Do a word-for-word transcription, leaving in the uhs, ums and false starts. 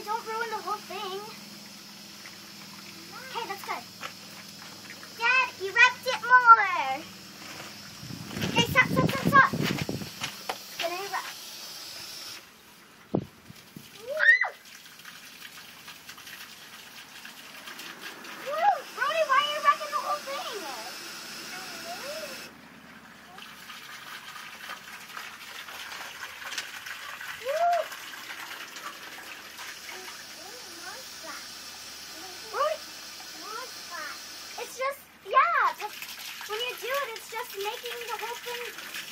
Brody, don't ruin the whole thing. Okay, that's good. Dad, you wrapped it more. Okay, stop, stop, stop, stop. Gonna wrap. Brody, why are you wrecking the whole thing? It's just, yeah, when you do it, it's just making the whole thing